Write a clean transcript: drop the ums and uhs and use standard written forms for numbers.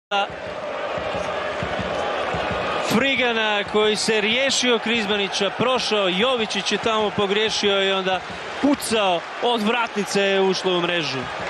Frigana koji se riješio Krizmanića, prošao, Jovičić je tamo pogriješio i onda pucao od vratnice, je ušlo u mrežu.